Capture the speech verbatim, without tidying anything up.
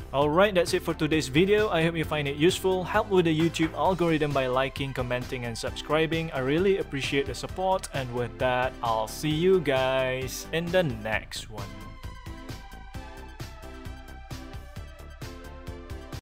Alright, that's it for today's video. I hope you find it useful. Help with the YouTube algorithm by liking, commenting, and subscribing. I really appreciate the support, and with that, I'll see you guys in the next one.